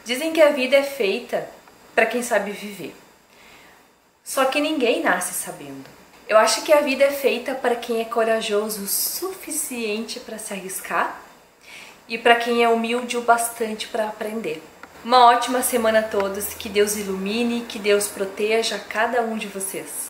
Dizem que a vida é feita para quem sabe viver. Só que ninguém nasce sabendo. Eu acho que a vida é feita para quem é corajoso o suficiente para se arriscar e para quem é humilde o bastante para aprender. Uma ótima semana a todos, que Deus ilumine, que Deus proteja cada um de vocês.